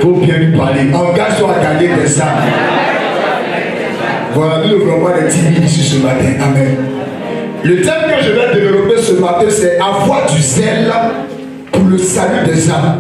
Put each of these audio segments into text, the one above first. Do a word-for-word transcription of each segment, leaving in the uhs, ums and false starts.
faut bien lui parler. Engage-toi à gagner des âmes. Voilà, nous ne voulons pas des timides ici ce matin. Amen. Le thème que je vais développer ce matin, c'est avoir du zèle pour le salut des âmes.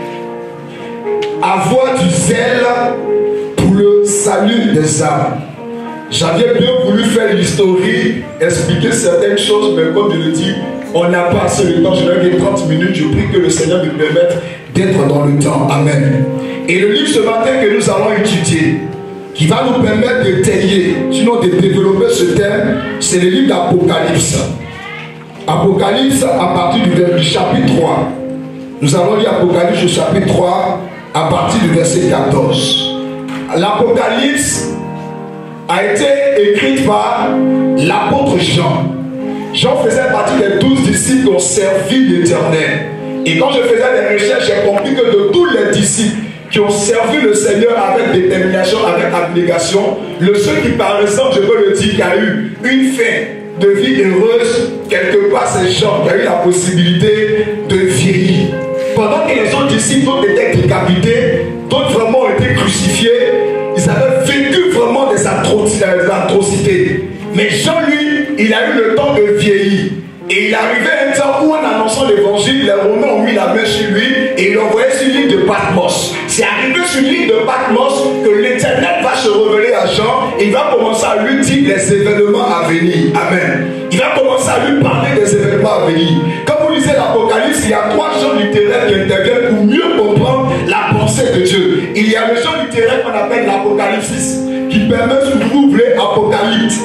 Avoir du zèle pour le salut des âmes. J'avais bien voulu faire l'historie, expliquer certaines choses, mais comme je le dis, on n'a pas assez de temps. Je vais dire trente minutes. Je prie que le Seigneur me permette d'être dans le temps. Amen. Et le livre ce matin que nous allons étudier, qui va nous permettre de tailler, sinon de développer ce thème, c'est le livre d'Apocalypse. Apocalypse à partir du chapitre trois. Nous allons lire Apocalypse au chapitre trois à partir du verset quatorze. L'Apocalypse a été écrite par l'apôtre Jean. Jean faisait partie des douze disciples qui ont servi l'Éternel. Et quand je faisais des recherches, j'ai compris que de tous les disciples qui ont servi le Seigneur avec détermination, avec abnégation, le seul qui par exemple, je peux le dire, qui a eu une fin de vie heureuse, quelque part c'est Jean qui a eu la possibilité de vieillir. Pendant que les autres disciples ont été décapités, d'autres vraiment ont été crucifiés, ils avaient vécu vraiment des atrocités. Mais Jean, lui, il a eu le temps de vieillir. Et il arrivait à un temps où, en annonçant l'évangile, les Romains ont mis la main sur lui et ils l'ont envoyé sur l'île de Patmos. C'est arrivé sur l'île de Patmos que l'Éternel va se révéler à Jean et il va commencer à lui dire les événements à venir. Amen. Il va commencer à lui parler des événements à venir. Quand vous lisez l'Apocalypse, il y a trois genres littéraires qui interviennent pour mieux comprendre la pensée de Dieu. Il y a le genre littéraire qu'on appelle l'Apocalypse, qui permet, si vous voulez, apocalyptique,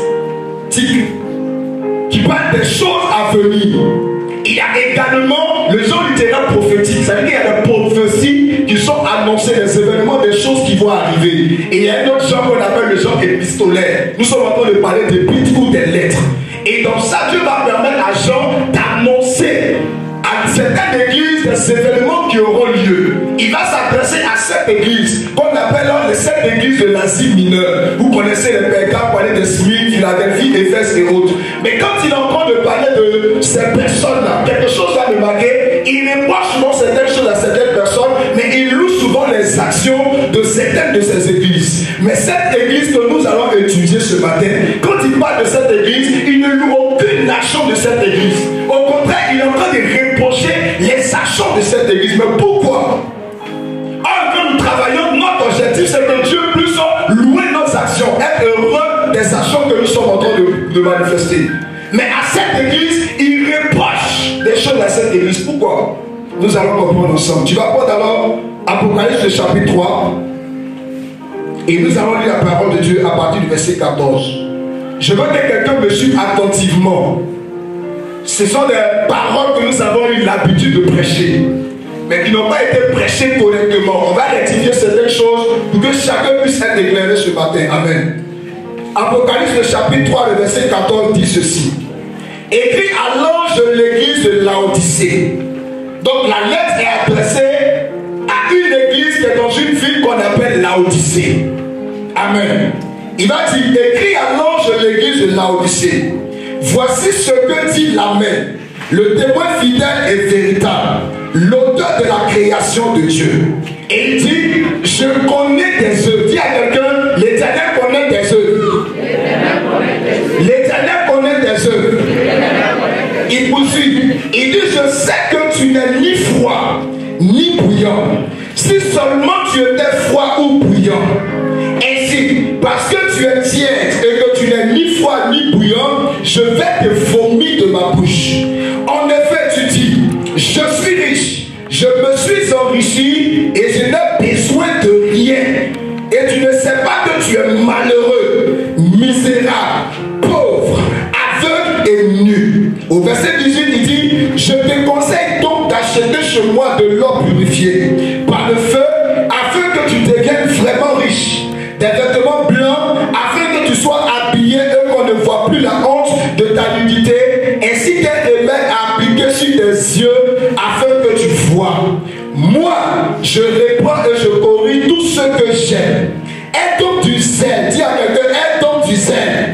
qui parle des choses à venir. Il y a également le genre littéraire prophétique. Ça veut dire qu'il y a des prophéties qui sont annoncées, des événements, des choses qui vont arriver. Et il y a un autre genre qu'on appelle le genre épistolaire. Nous sommes en train de parler d'épîtres ou des lettres. Et dans ça, Dieu va permettre à Jean d'annoncer à certaines églises des événements qui auront lieu. Il va s'adresser à cette église qu'on appelle les sept églises de l'Asie mineure. Vous connaissez les Pergame, vous parlez de Smyrne, Philadelphie, Éphèse et autres. Mais quand il est en train de parler de ces personnes-là, quelque chose va le marquer, il reproche souvent certaines choses à certaines personnes, mais il loue souvent les actions de certaines de ces églises. Mais cette église que nous allons étudier ce matin, quand il parle de cette église, il ne loue aucune action de cette église. Au contraire, il est en train de reprocher les actions de cette église. Mais pourquoi? Or que nous travaillons, notre objectif c'est que Dieu puisse louer nos actions, être heureux des actions que nous sommes en train de, de manifester. Mais à cette église, il reproche des choses à cette église. Pourquoi? Nous allons comprendre ensemble. Tu vas prendre alors Apocalypse le chapitre trois et nous allons lire la parole de Dieu à partir du verset quatorze. Je veux que quelqu'un me suive attentivement. Ce sont des paroles que nous avons eu l'habitude de prêcher, mais qui n'ont pas été prêchées correctement. On va rectifier certaines choses pour que chacun puisse être éclairé ce matin. Amen. Apocalypse le chapitre trois, le verset quatorze dit ceci. Écrit à l'ange de l'église de Laodicée. Donc la lettre est adressée à une église qui est dans une ville qu'on appelle Laodicée. Amen. Il va dire, écrit à l'ange de l'église de Laodicée. Voici ce que dit l'Amen, le témoin fidèle et véritable, l'auteur de la création de Dieu. Et il dit, je connais tes œuvres. Dis à quelqu'un, l'Éternel connaît tes œuvres. L'Éternel connaît tes œuvres. Il poursuit. Il dit, je sais que tu n'es ni froid, ni bouillant. Si seulement tu étais froid ou bouillant. Ainsi, parce que tu es tiède et que tu n'es ni froid ni bouillant, je vais te vomir de ma bouche. En effet, tu dis, je suis riche, je me suis enrichi et je n'ai besoin de rien. Et tu ne sais pas que tu es malheureux, misérable, pauvre, aveugle et nu. Au verset dix-huit, il dit, je te conseille donc d'acheter chez moi de l'or purifié par le feu, afin que tu deviennes vraiment riche. Des vêtements blancs, afin que tu sois habillé et qu'on ne voit plus la honte de ta nudité, ainsi qu'un émail appliqué sur tes yeux, afin que tu vois. Moi, je reprends et je corrige tout ce que j'aime. Aie donc du zèle. Dis à quelqu'un, aie donc du zèle.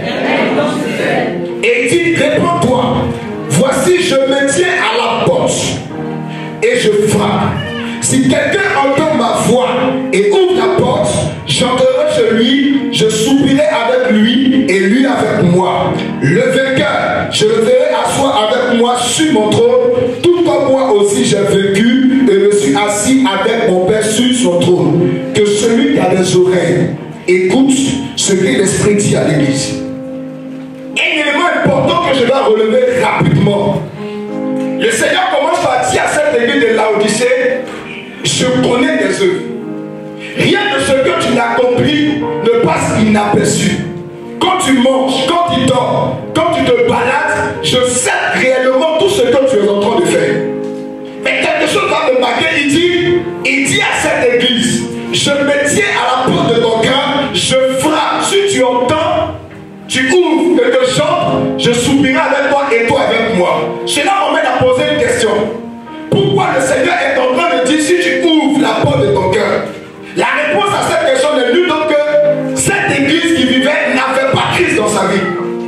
Et dis, réponds-toi. Voici, je me tiens à la porte et je frappe. Si quelqu'un entend ma voix et ouvre la porte, j'entrerai chez lui, je soupirai avec lui et lui avec moi. Le vainqueur, je le verrai asseoir avec moi sur mon trône, tout comme moi aussi j'ai vécu et me suis assis avec mon Père sur son trône. Que celui qui a des oreilles écoute ce que l'Esprit dit à l'Église. Un élément important que je dois relever rapidement. Le Seigneur commence par dire à cette église de Laodicée, je connais tes œuvres. Rien de ce que tu n'as accompli ne passe inaperçu. Quand tu manges, quand tu dors, quand tu te balades, je sais réellement tout ce que tu es en train de faire. Mais quelque chose va me marquer, il dit, il dit à cette église, je me tiens à la porte de ton cœur, je frappe. Si tu entends, tu ouvres et te chantes, je soupirai avec toi et toi avec moi. Cela m'amène à poser une question. Pourquoi le Seigneur est en train de dire si tu ouvres la porte de ton cœur? La réponse à cette question n'est nulle autre que cette église qui vivait n'avait pas Christ dans sa vie.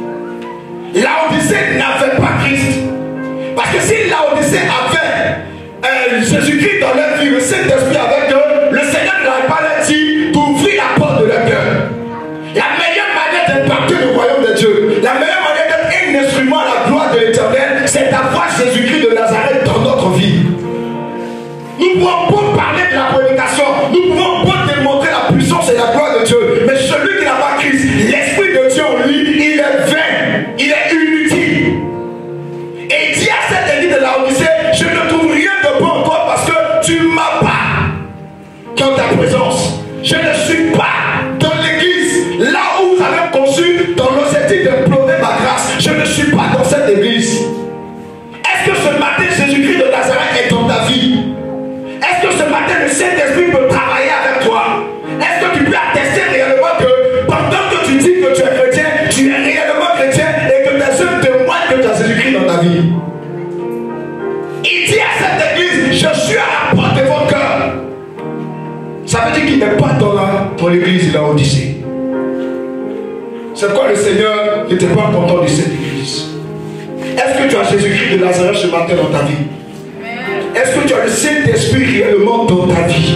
Laodicée n'avait pas Christ. Parce que si Laodicée avait euh, Jésus-Christ dans leur vie, le Saint-Esprit avec eux, le Seigneur ne l'avait pas leur dit d'ouvrir la porte de leur cœur. La meilleure manière d'impacter le royaume de Dieu, la meilleure manière d'être un instrument à la gloire de l'Éternel, c'est d'avoir Jésus-Christ de Nazareth dans notre vie. Nous pouvons pas parler de la prédication, nous pouvons pas démontrer la puissance et la gloire de Dieu, mais celui qui n'a pas Christ, l'Esprit de Dieu en lui, il est vain, il est inutile. Et il dit à cette église de Laodicée, je ne trouve rien de bon en toi parce que tu ne m'as pas dans ta présence. Je ne suis pas dans l'église, là où vous avez conçu dans l'objectif d'implorer ma grâce. Je ne suis pas dans cette église. Est-ce que ce matin, Jésus-Christ de Nazareth est dans ta vie? Est-ce que ce matin, le Saint-Esprit peut travailler avec toi? Est-ce que tu peux attester réellement que pendant que tu dis que tu es chrétien, tu es réellement chrétien et que tes œuvres témoignent que tu as Jésus-Christ dans ta vie? Il dit à cette église, je suis à la porte de votre cœur. Ça veut dire qu'il n'est pas dans, la, dans l'église de Laodicée. C'est pourquoi le Seigneur n'était pas content de cette église. Est-ce que tu as Jésus-Christ de Nazareth ce matin dans ta vie? Est-ce que tu as le Saint-Esprit réellement dans ta vie?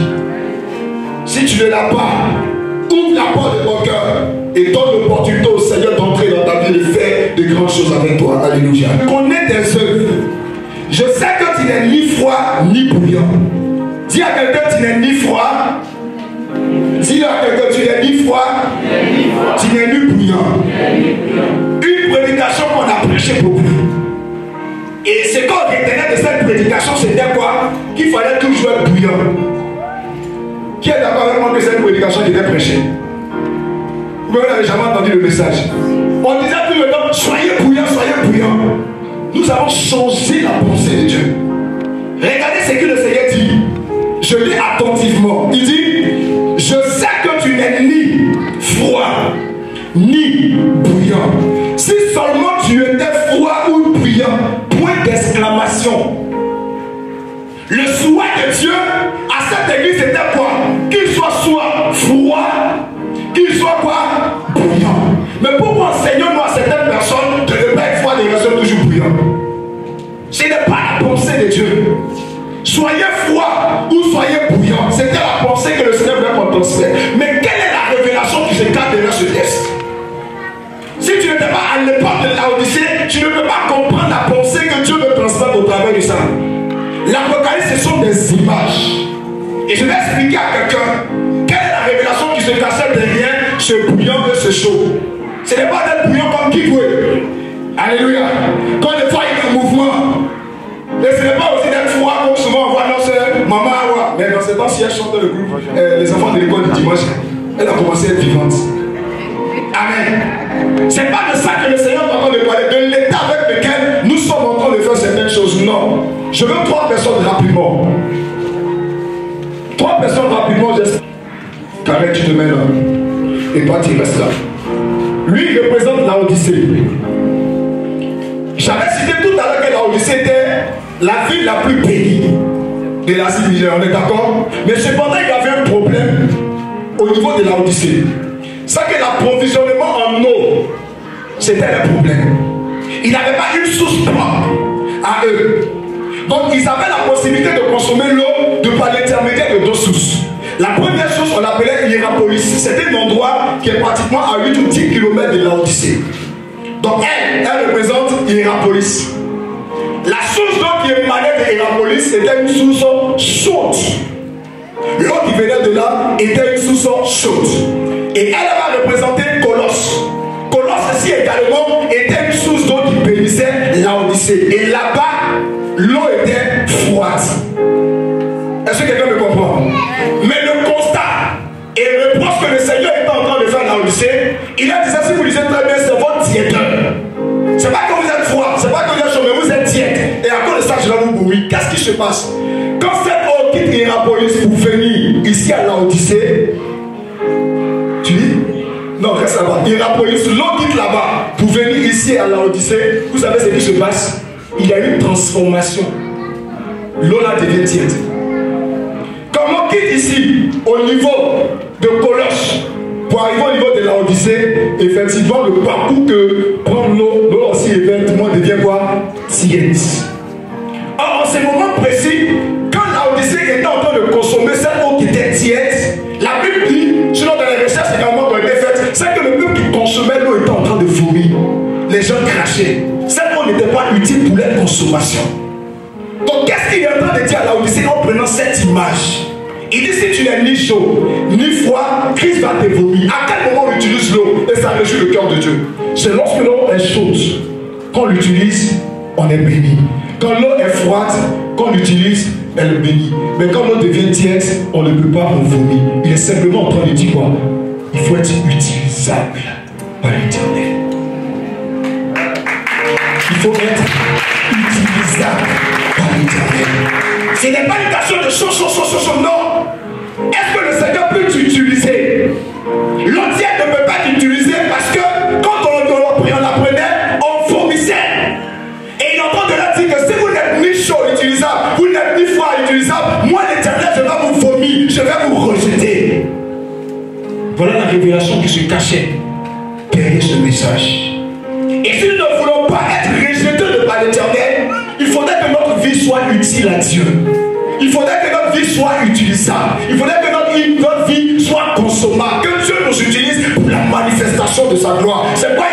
Si tu ne l'as pas, ouvre la porte de ton cœur et donne l'opportunité au Seigneur d'entrer dans ta vie et de faire de grandes choses avec toi. Alléluia. Connais tes œuvres. Je sais que tu n'es ni froid ni bouillant. Dis à quelqu'un tu n'es ni froid. Dis à quelqu'un tu n'es ni froid. Tu n'es ni bouillant. Une prédication qu'on a prêché beaucoup. Et ce qu'on retenait de cette prédication, c'était quoi? Qu'il fallait toujours être bouillant. Qui est d'accord avec moi que cette prédication qui était prêchée? Vous n'avez jamais entendu le message. On disait tout le temps, soyez bouillant, soyez bouillant. Nous avons changé la pensée de Dieu. Regardez ce que le Seigneur dit. Je lis attentivement. Il dit, je sais que tu n'es ni froid, ni bouillant. Si seulement tu étais froid ou bouillant, point d'exclamation. Le souhait de Dieu à cette église c'était quoi? Qu'il soit soit froid, qu'il soit quoi? Bouillant. Mais pourquoi enseignons-nous à certaines personnes de ne pas être froid et de rester toujours bouillant? Ce n'est pas la pensée de Dieu. Soyez froid ou soyez bouillant. C'était la pensée que le Seigneur voulait qu'on transfère. Mais quelle est la révélation qui se cache derrière ce texte? Si tu n'étais pas à l'époque de Laodicée, tu ne peux pas comprendre la pensée que Dieu veut transmettre au travers de ça. L'Apocalypse, ce sont des images. Et je vais expliquer à quelqu'un quelle est la révélation qui se cachait derrière ce bouillant et ce chaud. Ce n'est pas d'être bouillant comme qui veut. Alléluia. Quand des fois il y a un mouvement, mais ce n'est pas aussi d'être froid comme souvent on voit dans ce maman Awa. Mais dans ce temps, si elle chante le groupe, euh, les enfants de l'école du dimanche, elle a commencé à être vivante. Amen. Ce n'est pas de ça que le Seigneur est en train de parler, de l'état avec lequel nous sommes en train de faire certaines choses. Non. Je veux trois personnes rapidement. Trois personnes rapidement, j'espère. Carré, tu te mets là. Et toi, tu restes là. Lui, il représente Laodicée. J'avais cité tout à l'heure que Laodicée était la ville la plus bénie de l'Asie mineure, on est d'accord? Mais cependant, il y avait un problème au niveau de Laodicée. C'est que l'approvisionnement en eau, c'était le problème. Ils n'avaient pas une source propre à eux. Donc, ils avaient la possibilité de consommer l'eau de par l'intermédiaire de deux sources. La première source, Hierapolis. C'est un endroit qui est pratiquement à huit ou dix kilomètres de Laodicée. Donc elle, elle représente Hierapolis. La source d'eau qui émanait de Hierapolis était une source chaude. L'eau qui venait de là était une source chaude. Et elle va représenter Colosse. Colosse aussi également était une source d'eau qui bénissait Laodicée. Et là-bas, l'eau était froide. Est-ce que quelqu'un me comprend? Mais le constat et le reproche que le Seigneur était en train de faire à Laodicée, il a dit ça, si vous lisez très bien, c'est votre tièdeur. C'est pas que vous êtes froid, c'est pas que vous êtes chaud, mais vous êtes tiède. Et à cause de ça, je vais vous bourrer. Qu'est-ce qui se passe? Quand cette eau quitte Hierapolis pour venir ici à Laodicée, tu dis? Non, reste là-bas. Hierapolis, l'eau quitte là-bas pour venir ici à Laodicée. Vous savez ce qui se passe? Il y a une transformation. L'eau là devient tiède. Comme on quitte ici, au niveau de Colosse, pour arriver au niveau de Laodicée, effectivement, le parcours que prend l'eau, l'eau aussi éventuellement devient quoi? Tiède. Or, en ce moment précis, quand Laodicée était en train de consommer cette eau qui était tiède, la Bible dit, selon dans les recherches également qui ont été faites, c'est que le peuple qui consommait l'eau était en train de vomir. Les gens crachaient. Cette eau n'était pas utile pour leur consommation. Donc, qu'est-ce qu'il est en train de dire à Laodicée en prenant cette image? Il dit, si tu n'es ni chaud, ni froid, Christ va te vomir. À quel moment on utilise l'eau et ça réjouit le cœur de Dieu? C'est lorsque l'eau est chaude, qu'on l'utilise, on est béni. Quand l'eau est froide, qu'on l'utilise, elle est bénie. Mais quand l'eau devient tiède, on ne peut pas en vomir. Il est simplement en train de dire quoi? Il faut être utilisable par l'Éternel. Il faut être utilisable par l'Éternel. Ce n'est pas une question de chaud, chaud, chaud, chaud, chaud, non. Est-ce que le Seigneur peut t'utiliser? L'eau tiède ne peut pas t'utiliser parce que quand on, on, on la prenait, on vomissait. Et il est en train de leur dire que si vous n'êtes ni chaud utilisable, vous n'êtes ni froid utilisable, moi l'Éternel, je vais vous vomir, je vais vous rejeter. Voilà la révélation qui se cachait derrière ce message. Et si nous ne voulons pas être rejetés par l'Éternel, il faudrait que notre vie soit utile à Dieu. Il faudrait que notre vie soit utilisable. Il faudrait que notre, notre vie soit consommable. Que Dieu nous utilise pour la manifestation de sa gloire. C'est quoi